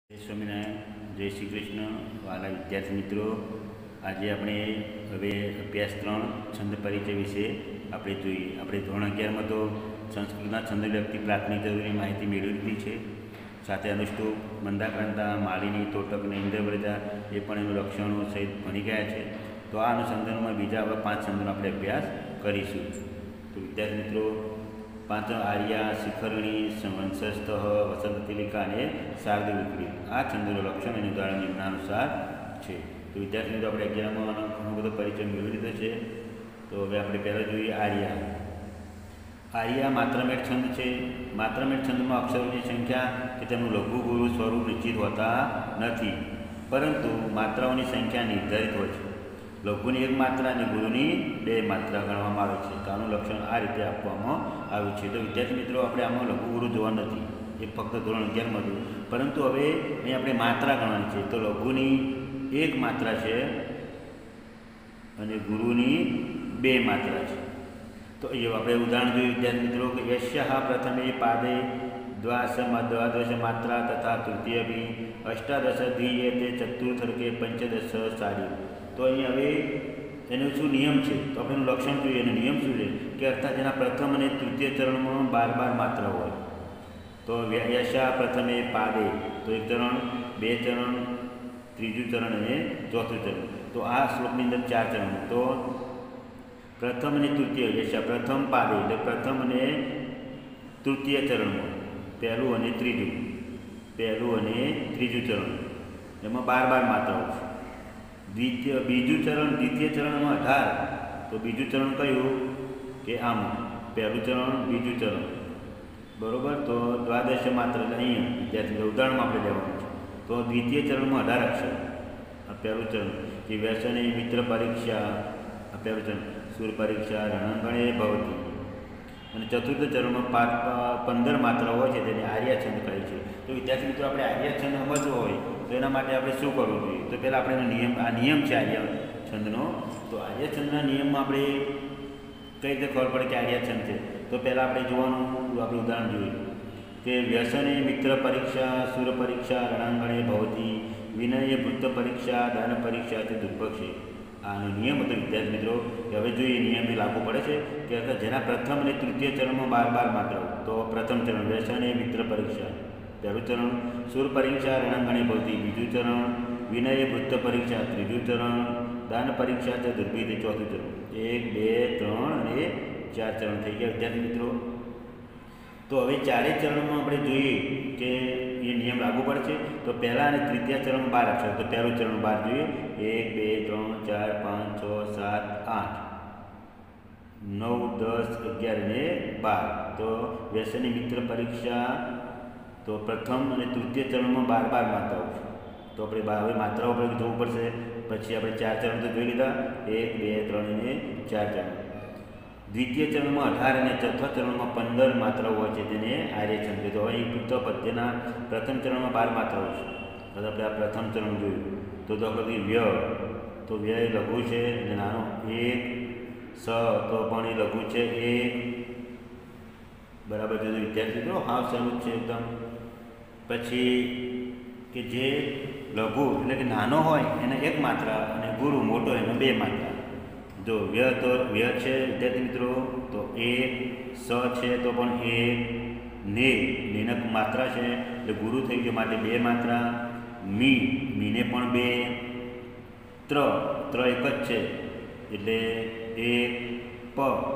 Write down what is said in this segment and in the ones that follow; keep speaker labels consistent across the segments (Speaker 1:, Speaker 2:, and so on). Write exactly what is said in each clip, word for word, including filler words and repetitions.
Speaker 1: જય સ્વામિનારાયણ, જય શ્રી કૃષ્ણ. વાલા વિદ્યાર્થી મિત્રો, આજે આપણે હવે અભ્યાસ ત્રણ છંદ પરિચય વિશે આપણે જોઈએ. આપણે ધોરણ અગિયારમાં તો સંસ્કૃતના છંદ વ્યક્તિ પ્રાથમિક જરૂરી માહિતી મેળવી લીધી છે. સાથે અનુષ્ટુપ, મંદાક્રાંતા, માલિની, તોટક અને ઇન્દ્રવ્રજા એ પણ એનું લક્ષણો સહિત ભણી ગયા છે. તો આ અનુસંધાનમાં બીજા હવે પાંચ છંદોનો આપણે અભ્યાસ કરીશું. તો વિદ્યાર્થી મિત્રો, પાંચ આર્યા, શિખરણી, વંશસ્થ, વસંતતિલિકા અને શારદૂ વિપરીત આ છંદોનું લક્ષણ અને ઉદાહરણ નિમ્નાનુસાર છે. તો વિદ્યાર્થી મિત્રો, આપણે અગિયારમાં ઘણો બધો પરિચય મેળવી લીધો છે. તો હવે આપણે પહેલાં જોઈએ આર્યા. આર્યા માત્રામેળ છંદ છે. માત્રામેળ છંદમાં અક્ષરોની સંખ્યા કે તેમનું લઘુ ગુરુ સ્વરૂપ નિશ્ચિત હોતા નથી, પરંતુ માત્રાઓની સંખ્યા નિર્ધારિત હોય છે. લઘુની એક માત્રા અને ગુરુની બે માત્રા ગણવામાં આવે છે. તો આનું લક્ષણ આ રીતે આપવામાં આવ્યું છે. તો વિદ્યાર્થી મિત્રો, આપણે આમાં લઘુ ગુરુ જોવા નથી, એ ફક્ત ધોરણ અગિયારમાં હતું. પરંતુ હવે અહીં આપણે માત્રા ગણવાની છે. તો લઘુની એક માત્રા છે અને ગુરુની બે માત્રા છે. તો એ આપણે ઉદાહરણ જોયું વિદ્યાર્થી મિત્રો કે યશ્યઃ પ્રથમે પાદે દ્વાસ દ્વાદશ માત્રા તથા તૃતીય બી અષ્ટાદશ ધીયતે ચતુર્થર્કે પંચદશ સાડી. તો અહીં હવે એનો શું નિયમ છે? તો આપણે એનું લક્ષણ જોઈએ. એનો નિયમ શું છે કે અર્થાત જેના પ્રથમ અને તૃતીય ચરણમાં બાર બાર માત્રા હોય. તો યશા પ્રથમે પાદે, તો એક ચરણ, બે ચરણ, ત્રીજું ચરણ અને ચોથું ચરણ. તો આ શ્લોકની અંદર ચાર ચરણ. તો પ્રથમ અને તૃતીય યશા પ્રથમ પાદે એટલે પ્રથમ અને તૃતીય ચરણમાં પહેલું અને ત્રીજું, પહેલું અને ત્રીજું ચરણ એમાં બાર બાર માત્રાઓ છે. દ્વિતીય બીજું ચરણ દ્વિતીય ચરણમાં અઢાર. તો બીજું ચરણ કયું કે આમ પહેલું ચરણ, બીજું ચરણ, બરાબર. તો દ્વાદશ માત્ર અહીંયા વિદ્યાર્થી ઉદાહરણમાં આપણે લેવાનું છે. તો દ્વિતીય ચરણમાં અઢાર અક્ષર. આ પહેલું ચરણ કે વ્યસને મિત્ર પરીક્ષા, આ પહેલું ચરણ સુર પરીક્ષા રણાંગણે ભવતી. અને ચતુર્થ ચરણમાં પાંચ પંદર માત્રા હોય છે, તેને આર્યા છંદ કહે છે. તો વિદ્યાર્થી મિત્રો, આપણે આર્યા છંદ સમજવો હોય તો એના માટે આપણે શું કરવું જોઈએ? તો પહેલાં આપણે એનો નિયમ, આ નિયમ છે આર્યા છંદનો. તો આર્યા છંદના નિયમમાં આપણે કઈ રીતે ખબર પડે કે આર્યા છંદ છે? તો પહેલાં આપણે જોવાનું, આપણે ઉદાહરણ જોઈએ કે વ્યસને મિત્ર પરીક્ષા, સુર પરીક્ષા રણાંગણે ભવતી, વિનય વૃત્ત પરીક્ષા, દાન પરીક્ષા તે દુર્ભક્ષે. આનો નિયમ હતો વિદ્યાર્થી મિત્રો. હવે જોઈએ નિયમ એ લાગુ પડે છે કે જેના પ્રથમ અને તૃતીય ચરણમાં બાર બાર માત્રાઓ. તો પ્રથમ ચરણ વ્યસને મિત્ર પરીક્ષા, પહેલું ચરણ સુર પરીક્ષા રણાંગણે ભવતી, બીજું ચરણ વિનય વૃત્ત પરીક્ષા, ત્રીજું ચરણ દાન પરીક્ષા છે દુર્ભિત, ચોથું ચરણ. એક, બે, ત્રણ અને ચાર ચરણ થઈ ગયા વિદ્યાર્થી મિત્રો. તો હવે ચારેય ચરણમાં આપણે જોઈએ કે એ નિયમ લાગુ પડે છે. તો પહેલાં અને તૃતીય ચરણ બાર અક્ષર. તો પહેલું ચરણ બાર જોઈએ. એક, બે, ત્રણ, ચાર, પાંચ, છ, સાત, આઠ, નવ, દસ, અગિયાર અને બાર. તો વ્યસની મિત્ર પરીક્ષા, તો પ્રથમ અને તૃતીય ચરણમાં બાર બાર માત્રાઓ છે. તો આપણે બાર હવે માત્રાઓ પર જોવું પડશે. પછી આપણે ચાર ચરણ તો જોઈ લીધા, એક, બે, ત્રણ અને ચાર ચરણ. દ્વિતીય ચરણમાં અઢાર અને ચોથા ચરણમાં પંદર માત્રાઓ હોય છે, તેને આર્ય છંદ. તો અહીં વૃત્ત પદ્યના પ્રથમ ચરણમાં બાર માત્રાઓ છે. તો આપણે આ પ્રથમ ચરણ જોયું. તો દાખલા વ્ય, તો વ્યય લઘુ છે અને નાનો. એક, સ, તો પણ એ લઘુ છે એક, બરાબર છે વિદ્યાર્થી મિત્રો. હા, સહેલું છે એકદમ. પછી કે જે લઘુ એટલે કે નાનો હોય એને એક માત્રા અને ગુરુ મોટો એનો બે માત્રા. જો વ્ય, તો વ્ય છે વિદ્યાર્થી મિત્રો, તો એક, સ છે તો પણ એક, ને નેનક માત્રા છે એટલે ગુરુ થઈ ગયો માટે બે માત્રા. મી, મીને પણ બે. ત્ર, ત્ર એક જ છે એટલે એક. પ,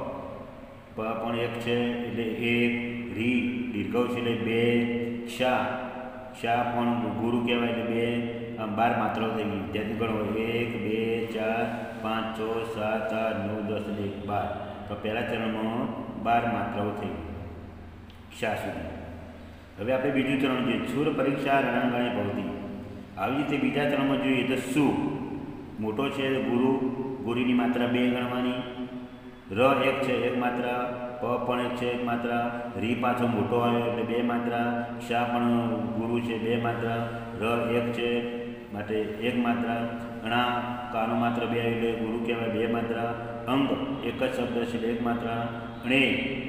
Speaker 1: પ પણ એક છે એટલે એક. રી, દીર્ઘવ છે એટલે બે. ક્ષા, ક્ષા પણ ગુરુ કહેવાય એટલે બે. આમ બાર માત્રાઓ થઈ ગઈ વિદ્યાર્થી ગણો. એક, બે, ચાર, પાંચ, છ, સાત, આઠ, નવ, દસ અને એક, બાર. તો પહેલા ચરણમાં બાર માત્રાઓ થઈ ગઈ ક્ષા સુધી. હવે આપણે બીજું ચરણ જોઈએ. સુર પરીક્ષા રણાંગણે ભવતી. આવી રીતે બીજા ચરણમાં જોઈએ તો સુ મોટો છે ગુરુ, ગુરુની માત્રા બે ગણવાની. ર એક છે એક માત્રા. પ પણ એક છે એક માત્રા. રી પાછો મોટો આવ્યો એટલે બે માત્રા. ક્ષા પણ ગુરુ છે બે માત્રા. ર એક છે માટે એક માત્રા. અણા કાનો માત્ર બે આવી એટલે ગુરુ કહેવાય બે માત્રા. અંગ એક જ શબ્દ છે એક માત્રા. અણે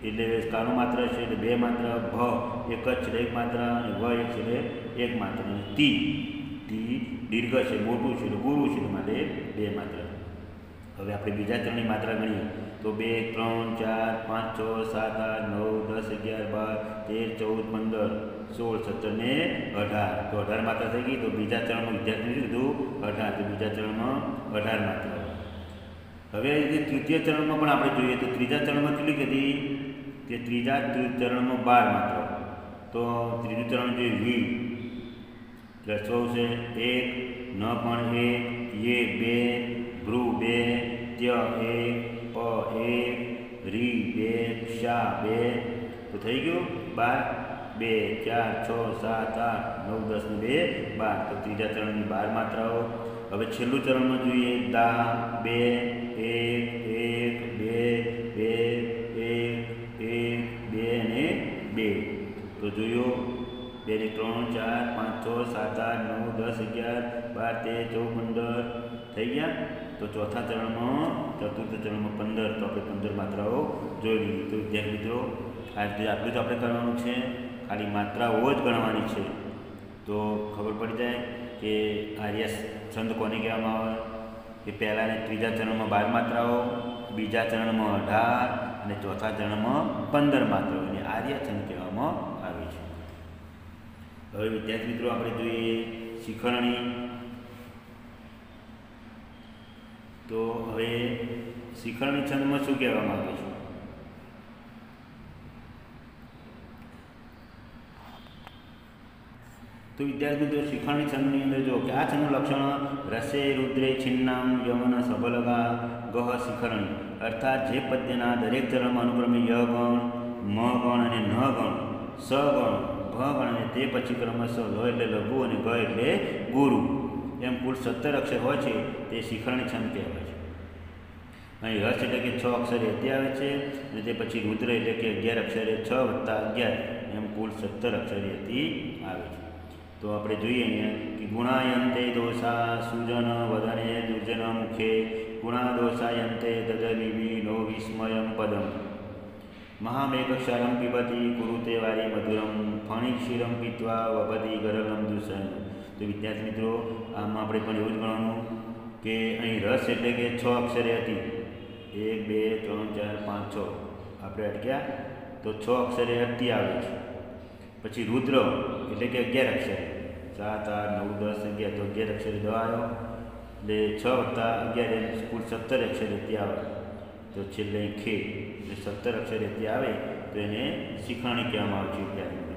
Speaker 1: એટલે કાનો માત્ર છે એટલે બે માત્ર, ભ એક જ છે એક માત્ર, અને વ એક છે એટલે એક માત્ર, અને તી તી દીર્ઘ છે, મોટું છે એટલે ગુરુ છે માટે બે માત્ર. હવે આપણે બીજા ચરણની માત્રા ગણીએ તો બે, ત્રણ, ચાર, પાંચ, છ, સાત, આઠ, નવ, દસ, અગિયાર, બાર, તેર, ચૌદ, પંદર, સોળ, સત્તર ને અઢાર. તો અઢાર માત્રા થઈ ગઈ. તો બીજા ચરણમાં વિદ્યાર્થીએ કીધું અઢાર, તો બીજા ચરણમાં અઢાર માત્રા. હવે તૃતીય ચરણમાં પણ આપણે જોઈએ તો ત્રીજા ચરણમાં કેટલી કીધી કે ત્રીજા ચરણમાં બાર માત્રા. તો ત્રીજું ચરણ જોઈએ વી રસવ છે એક, ન પણ એક, યે બે, ભ્રુ બે, ત્ય એક, પ એક, રી બે, ક્ષા બે. તો થઈ ગયું બાર. બે, ચાર, છ, સાત, આઠ, નવ, દસ ને બે બાર. તો ત્રીજા ચરણની બાર માત્રાઓ. હવે છેલ્લું ચરણમાં જોઈએ દા બે, એક, એક, બે, બે, એક, એક, બે અને બે. તો જોયું બે ને ત્રણ, ચાર, પાંચ, છ, સાત, આઠ, નવ, દસ, અગિયાર, બાર, તેર, ચૌદ, પંદર થઈ ગયા. તો ચોથા ચરણમાં ચતુર્થ ચરણમાં પંદર. તો આપણે પંદર માત્રાઓ જોઈ લીધી. તો વિદ્યાર્થી મિત્રો આજે આટલું જ આપણે કરવાનું છે. ખાલી માત્રાઓ જ ગણવાની છે. તો ખબર પડી જાય કે આર્ય છંદ કોને કહેવામાં આવે કે પહેલાં ને ત્રીજા ચરણમાં બાર માત્રાઓ, બીજા ચરણમાં અઢાર અને ચોથા ચરણમાં પંદર માત્રાઓ અને આર્ય છંદ કહેવામાં આવે છે. હવે વિદ્યાર્થી મિત્રો આપણે જોઈએ શિખરણી. તો હવે શિખરણી છંદમાં શું કહેવામાં આવે છે? તો વિદ્યાર્થી મિત્રો શિખરણી છંદની અંદર જો કે આ છંદનું લક્ષણ રસે રુદ્રે છિન્નામ યમન સબલગા ગહ શિખરણી, અર્થાત જે પદ્યના દરેક ચરણમાં અનુક્રમે ય ગણ, મ ગણ અને ન ગણ, સ ગણ, ભ ગણ અને તે પછી ક્રમશઃ લ એટલે લઘુ અને ગ એટલે ગુરુ એમ કુલ સત્તર અક્ષર હોય છે તે શિખરણી છંદ કહેવાય છે. અહીં રસ એટલે કે છ અક્ષર એથી આવે છે અને તે પછી રુદ્ર એટલે કે અગિયાર અક્ષરે છ વત્તા અગિયાર એમ કુલ સત્તર અક્ષર એથી આવે છે. તો આપણે જોઈએ અહીંયા કે ગુણાયંતે દોષા સુજન વદને દુર્જન મુખે ગુણા દોષાયંતે દદલિવી નો વિસ્મયમ પદમ મહામેઘક્ષારમ પિબતી કુરુતે વારી મધુરમ ફણિક્ષીરમ પીત્વા વપતિ ગરલમ દુષણ. તો વિદ્યાર્થી મિત્રો આમાં આપણે પણ એવું જ ગણવાનું કે અહીં રસ એટલે કે છ અક્ષરે હતી. એક, બે, ત્રણ, ચાર, પાંચ, છ આપણે અટક્યા તો છ અક્ષરે અટકી આવે છે. પછી રુદ્ર એટલે કે અગિયાર અક્ષરે સાત, આઠ, નવ, દસ, અગિયાર. તો અગિયાર અક્ષરે દ આવ્યો એટલે છ વત્તા અગિયાર કુલ સત્તર અક્ષરે તે આવે. તો છેલ્લે ખે એટલે સત્તર અક્ષરે તે આવે તો એને શિખરણી કહેવામાં આવે છે વિદ્યાર્થી મિત્રો.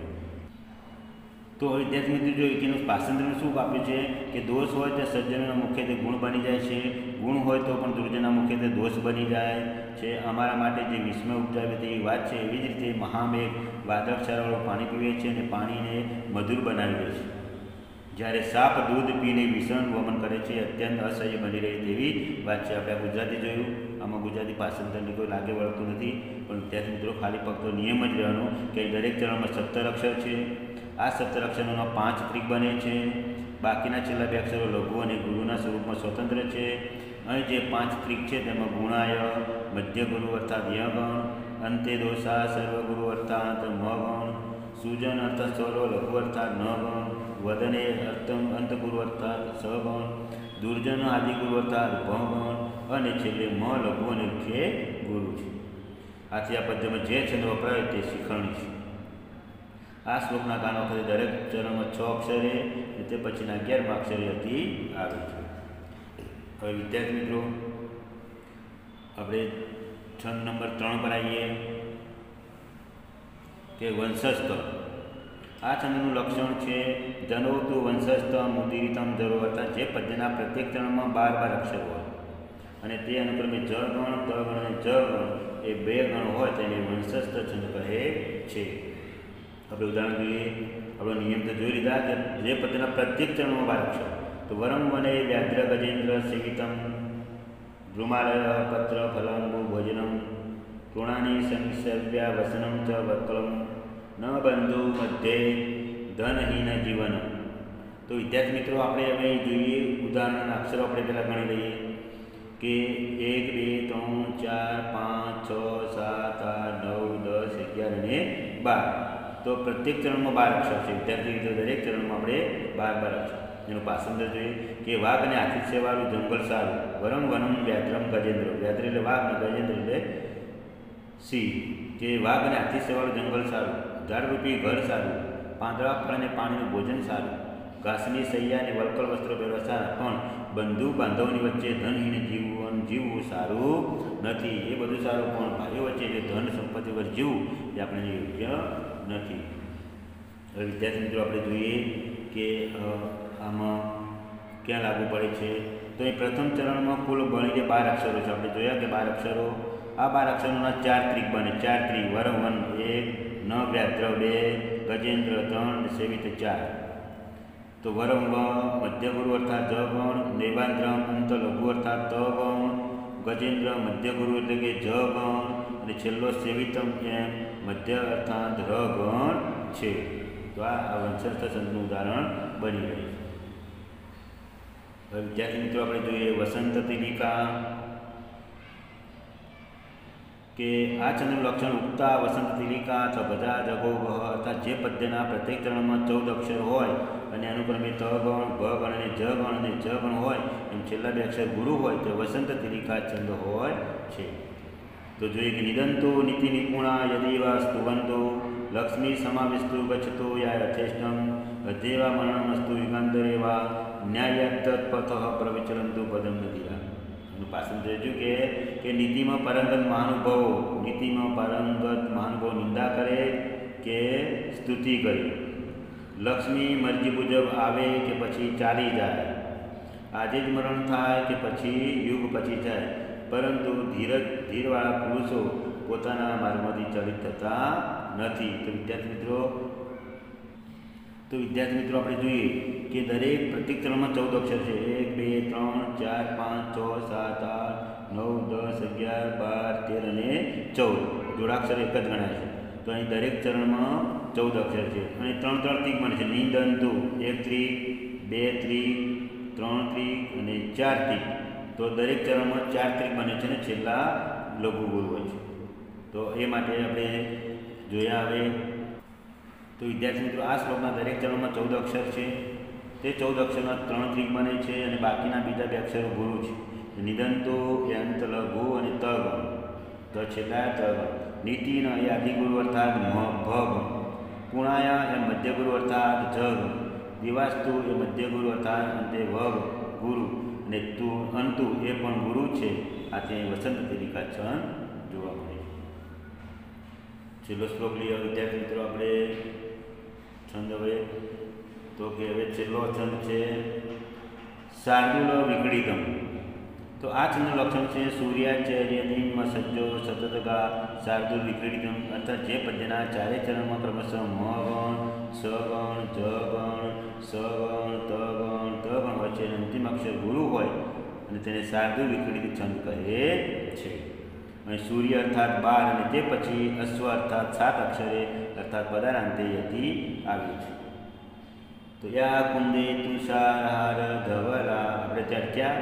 Speaker 1: તો વિદ્યાર્થી મિત્રો જો એનું પાસંદરનું શું આપ્યું છે કે દોષ હોય તો સજ્જનના મુખ્યત્વે ગુણ બની જાય છે, ગુણ હોય તો પણ દુર્જનના મુખ્યત્વે દોષ બની જાય છે. અમારા માટે જે વિસ્મય ઉપજાવે તેવી વાત છે. એવી જ રીતે મહામેઘ વાદળછાયાવાળું પાણી પીવે છે અને પાણીને મધુર બનાવી દે છે. જ્યારે સાપ દૂધ પીને વિષણ વમન કરે છે અત્યંત અસહ્ય બની રહી તેવી વાત છે. આપણે ગુજરાતી જોયું, આમાં ગુજરાતી પાસંદરની કોઈ લાગે વળતું નથી. પણ વિદ્યાર્થી મિત્રો ખાલી ફક્ત નિયમ જ રહેવાનો કે દરેક ચરણમાં સત્તર અક્ષર છે. આ સત્તર અક્ષરોનો પાંચ ત્રિક બને છે. બાકીના છેલ્લા બે અક્ષરો લઘુ અને ગુરુના સ્વરૂપમાં સ્વતંત્ર છે. અહીં જે પાંચ ત્રિક છે તેમાં ગુણાય, મધ્ય ગુરુ અર્થાત ય ગણ, અંતે દોષા સર્વગુરુ અર્થાત મ ગણ, સુજન અર્થ સ્વરો લઘુ અર્થાત ન ગણ, વદને અર્થમ અંતગુરુ અર્થાત સ ગણ, દુર્જન આદિગુરુ અર્થાત ભ ગણ અને છેલ્લે મ લઘુ અને ખે ગુરુ છે. આથી આ પદ્યમાં જે છંદ વપરાય તે શિખરણી છે. આ શ્લોકના ગાન વખતે દરેક ચરણમાં છ અક્ષરે અને તે પછીના અગિયારમાં અક્ષરે હતી આવે છે. હવે વિદ્યાર્થી મિત્રો આપણે છંદ નંબર ત્રણ પર આવીએ કે વંશસ્થ. આ છંદનું લક્ષણ છે જનોતુ વંશસ્થ મુદિરિતમ ધરો, અર્થાત જે પદ્યના પ્રત્યેક ચરણમાં બાર બાર અક્ષર હોય અને તે અનુક્રમે જ ગણ, ત ગણ અને જ ગણ એ બે ગણ હોય તેને વંશસ્થ છંદ કહે છે. આપણે ઉદાહરણ જોઈએ. આપણો નિયમ તો જોઈ લીધા કે જે પદ્યના પ્રત્યેક ચરણમાં બાર અક્ષર. તો વરમ વને વ્યાઘ્ર ગજેન્દ્ર સેવિતમ ભ્રુમાલય પત્ર ફલાંગુ ભોજનમ તૃણાની સંસર્વ્યા વસનમ ચ વક્કલમ ન બંધુ મધ્યે ધનહીન જીવન. તો વિદ્યાર્થી મિત્રો આપણે હવે જોઈએ ઉદાહરણના અક્ષરો આપણે પહેલાં ગણી લઈએ. કે એક બે ત્રણ ચાર પાંચ છ સાત આઠ નવ દસ અગિયાર અને બાર. તો પ્રત્યેક ચરણમાં બાર અક્ષર છે. વિદ્યાર્થી મિત્રો દરેક ચરણમાં આપણે બાર બાર અક્ષર. એનું પાસંદર જોઈએ કે વાઘ અને હાથી સેવાળું જંગલ સારું, વરમ વનમ વ્યાદ્રમ ગજેન્દ્ર. વ્યાદ્ર એટલે વાઘ અને ગજેન્દ્ર એટલે સિંહ. કે વાઘ અને હાથી સેવાળું જંગલ સારું, ઝાડરૂપી ઘર સારું, પાંદડા ફળ અને પાણીનું ભોજન સારું, ઘાસની સૈયા અને વલકલ વસ્ત્રો પહેરવા સારા, પણ બંધુ બાંધવની વચ્ચે ધનહીને જીવવું જીવવું સારું નથી. એ બધું સારું, પણ ભાઈઓ વચ્ચે જે ધન સંપત્તિ વચ્ચે જીવવું એ આપણે યોગ્ય નથી. હવે વિદ્યાર્થી મિત્રો આપણે જોઈએ કે આમાં ક્યાં લાગુ પડે છે. તો એ પ્રથમ ચરણમાં કુલ ભણીને બાર અક્ષરો છે. આપણે જોયા કે બાર અક્ષરો, આ બાર અક્ષરોના ચાર ત્રિક બને. ચાર ત્રિક વરમ વન એક, ન વ્યાદ્ર બે, ગજેન્દ્ર ત્રણ, સેવિત ચાર. તો વરમ વ મધ્યગુરુ અર્થાત જ ગણ, નૈવાન્દ્રમ અંત લઘુ અર્થાત ત ગણ, ગજેન્દ્ર મધ્યગુરુ એટલે કે જ ગણ, અને છેલ્લો સેવિતમ એમ મધ્ય અર્થાત ર ગણ છે. તો આ વંશસ્થ સંતનું ઉદાહરણ બની રહ્યું છે. વિદ્યાર્થી મિત્રો આપણે જોઈએ વસંત તિલિકા, કે આ છંદનું લક્ષણ ઉગતા વસંત તિલિકા અથવા બધા જગો અર્થાત જે પદ્યના પ્રત્યેક ચરણમાં ચૌદ અક્ષર હોય અને અનુક્રમે ત ગણ, ભ ગણ અને જ ગણ અને જ ગણ હોય, એમ છેલ્લા બે અક્ષર ગુરુ હોય તો વસંત તિલિકા છંદ હોય છે. તો જોઈએ કે નિદંતો નીતિ નિપુણા યદિવા સ્તુવંતો લક્ષ્મી સમાવિસ્તુ ગચ્છતો યા યથેષ્ટમ અધ્યેવા મરણમસ્તુ યુગાંતરેવા ન્યાય તત્પથ પ્રવિચરંતુ પદમ નદીરા. એનું પાછળ જોઈશું કે કે નીતિમાં પારંગત મહાનુભાવો નીતિમાં પારંગત મહાનુભાવો નિંદા કરે કે સ્તુતિ કરે, લક્ષ્મી મરજી મુજબ આવે કે પછી ચાલી જાય, આજે જ મરણ થાય કે પછી યુગ પછી જાય, પરંતુ ધીરજ ધીરવાળા પુરુષો પોતાના માર્ગમાંથી ચલિત થતા નથી. તો વિદ્યાર્થી મિત્રો તો વિદ્યાર્થી મિત્રો આપણે જોઈએ કે દરેક પ્રત્યેક ચરણમાં ચૌદ અક્ષર છે. એક બે ત્રણ ચાર પાંચ છ સાત આઠ નવ દસ અગિયાર બાર તેર અને ચૌદ જોડાક્ષર એક જ ગણાય છે. તો અહીં દરેક ચરણમાં ચૌદ અક્ષર છે અને ત્રણ ત્રણ ત્રિક બને છે. નિંદંતુ એક ત્રિક, બે ત્રિક, ત્રણ ત્રિક અને ચાર ત્રિક. તો દરેક ચરણમાં ચાર ત્રિક બને છે અને છેલ્લા લઘુ ગુરુ હોય છે. તો એ માટે આપણે જોયા. હવે તો વિદ્યાર્થી મિત્રો આ શ્લોકના દરેક ચરણમાં ચૌદ અક્ષર છે. તે ચૌદ અક્ષરના ત્રણ ત્રિક બને છે અને બાકીના બીજા બે અક્ષરો ગુરુ છે. નિદંતો એ અંત લઘુ અને ત ગણ, તો છેલ્લા ત ગણ. નીતિન એ આદિગુરુ અર્થાત ભ ગણ, પુણાયા એ મધ્યગુરુ અર્થાત જ ગણ, દિવાસ્તુ એ મધ્યગુરુ અર્થાત અંતે વ ગુરુ, અને તુ અંતુ એ પણ ગુરુ છે. આથી વસંત તિલિકા છંદ જોવા મળે છે. છેલ્લો શ્લોક લઈએ વિદ્યાર્થી મિત્રો આપણે છંદ. હવે તો કે હવે છેલ્લો છંદ છે શાર્દુલ વિકળિતમ. તો આ છંદનું લક્ષણ છે સૂર્યાચર્યનિમ સજ્જો સતતગા શાર્દુલ વિકળિતમ. અર્થાત જે પદ્યના ચારે ચરણમાં ક્રમશઃ મ ગણ, સ ગણ, જ ગણ, સ ગણ, ત ગણ, ત ગણ હોય છે અને અંતિમ અક્ષર ગુરુ હોય અને તેને શાર્દુલ વિકળિત છંદ કહે છે. અને સૂર્ય અર્થાત બાર અને તે પછી અશ્વ અર્થાત સાત અક્ષરે અર્થાત પદારાંતે યતિ આવ્યું છે. તો યા કુંદે તુષારહાર ધવલા આપણે ત્યાં ક્યાં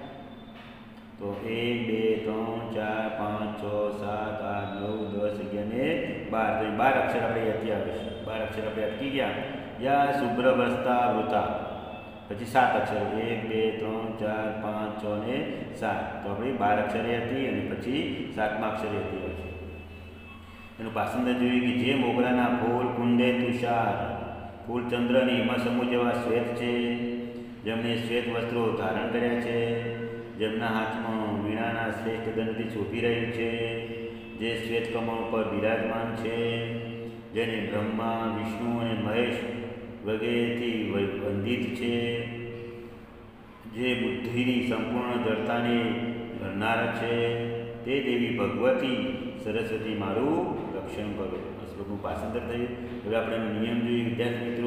Speaker 1: તો એક બે ત્રણ ચાર પાંચ છ સાત આઠ નવ દસ અગિયાર ને બાર. તો બાર અક્ષર આપણે યતિ આવે છે. બાર અક્ષર આપણે અટકી ગયા. યા શુભ્ર વસ્તા વૃતા પછી સાત અક્ષરો એક બે ત્રણ ચાર પાંચ છ ને સાત. તો આપણી બાર અક્ષરે હતી અને પછી સાતમા અક્ષરે હતી હોય છે. એનું પાસંદર જોઈએ કે જે મોગરાના ફૂલ કુંડે તુષાર ફૂલ ચંદ્રની હિમા સમૂહ જેવા શ્વેત છે, જેમણે શ્વેત વસ્ત્રો ધારણ કર્યા છે, જેમના હાથમાં વીણાના શ્રેષ્ઠ દંડથી શોભી રહ્યું છે, જે શ્વેત કમળ પર બિરાજમાન છે, જેને બ્રહ્મા વિષ્ણુ અને મહેશ વગેરેથી વંદિત છે, જે બુદ્ધિની સંપૂર્ણ જડતાને ભરનાર છે, તે દેવી ભગવતી સરસ્વતી મારું રક્ષણ કરો. આ શ્લોકનું પાસંદર થયું. હવે આપણે એનો નિયમ જોઈએ વિદ્યાર્થી મિત્રો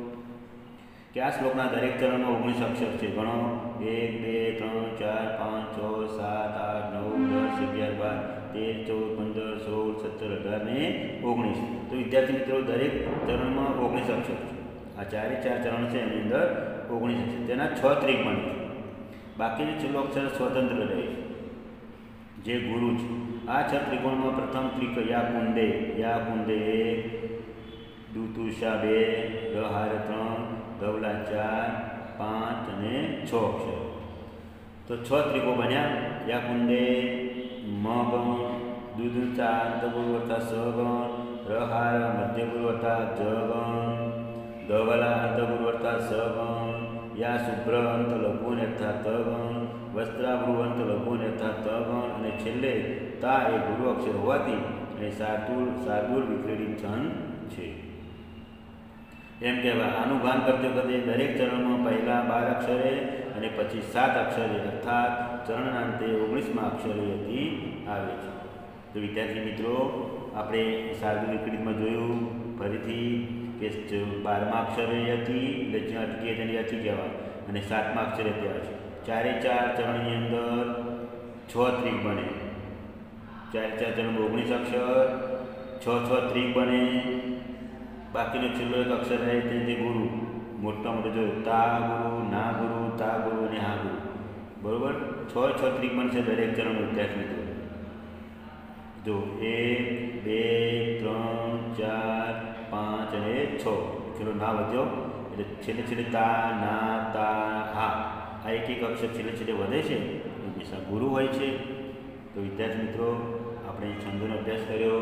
Speaker 1: કે આ શ્લોકના દરેક ચરણમાં ઓગણીસ અક્ષર છે. ગણો એક બે ત્રણ ચાર પાંચ છ સાત આઠ નવ દસ અગિયાર બાર તેર ચૌદ પંદર સોળ સત્તર અઢાર ને ઓગણીસ. તો વિદ્યાર્થી મિત્રો દરેક ચરણમાં ઓગણીસ અક્ષર છે. આ ચારે ચાર ચરણ છે એની અંદર ઓગણીસ અક્ષર. તેના છ ત્રિક બને છે. બાકીનું છેલ્લું અક્ષર સ્વતંત્ર રહે છે, જે ગુરુ છે. આ છ ત્રિકોણમાં પ્રથમ ત્રિક યા કુંદે, યા કુંદે એક, દુતુષા બે, રહાર ત્રણ, ધવલા ચાર, પાંચ અને છ અક્ષર. તો છ ત્રિકો બન્યા. યા કુંદે મ ગણ, દુતુષા અર્ધગુરુવત્તા સ ગણ, રહાર મધ્ય ગુરુવત્તા જ ગણ, ધવલા અર્ધગુરુવત્તા સ ગણ, યા શુભ્ર અંત લઘુ નેથા ત ગણ, વસ્ત્રાભૃ અંત લઘુ નેથા ત ગણ, અને છેલ્લે તા એ ગુરુ અક્ષર હોવાથી એ શાર્દુલ શાર્દુલ વિક્રયિત છંદ છે. એમ કહેવાય. આનું ભાન કરતે વખતે દરેક ચરણમાં પહેલા બાર અક્ષરે અને પછી સાત અક્ષરે અર્થાત ચરણના અંતે ઓગણીસમાં અક્ષરેથી આવે છે. તો વિદ્યાર્થી મિત્રો, આપણે શાર્દુલ વિક્રયિતમાં જોયું ફરીથી કે બારમા અક્ષરે હતી એટલે જ્યાં અટકી તેની અતિ કહેવાય, અને સાતમા અક્ષરે ત્યાં છે. ચારે ચાર ચરણની અંદર છ ત્રિક બને. ચારે ચાર ચરણમાં ઓગણીસ અક્ષર, છ છ ત્રિક બને. બાકીનો છેલ્લો એક અક્ષર રહે તે જે ગુરુ, મોટા મોટો જોયો તા ગુરુ, ના ગુરુ, તા ગુરુ અને હા ગુરુ. બરાબર, છ છ ત્રિક બનશે દરેક ચરણનો. વિદ્યાર્થી મિત્રો જો એક, બે, ત્રણ, ચાર, પાંચ અને છ. ચલો ના વધ્યો એટલે છેલ્લે છેલ્લે તા, ના, તા, હા, આ એક એક અક્ષર છેલ્લે છેલ્લે વધે છે, એ દિશા ગુરુ હોય છે. તો વિદ્યાર્થી મિત્રો, આપણે છંદોનો અભ્યાસ કર્યો.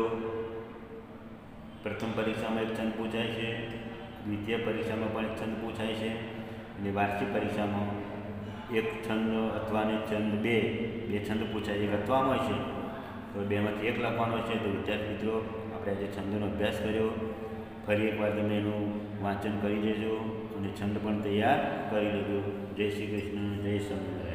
Speaker 1: પ્રથમ પરીક્ષામાં એક છંદ પૂછાય છે, દ્વિતીય પરીક્ષામાં પણ એક છંદ પૂછાય છે, અને વાર્ષિક પરીક્ષામાં એક છંદ અથવા ને છંદ બે બે છંદ પૂછાય. એક અથવામાં હોય છે, તો બેમાંથી એક લખવાનો છે. તો વિદ્યાર્થી મિત્રો, આપણે આજે છંદોનો અભ્યાસ કર્યો. ફરી એકવાર તમે એનું વાંચન કરી દેજો અને છંદ પણ તૈયાર કરી લેજો. જય શ્રી કૃષ્ણ, જય સ્વામિનારાયણ.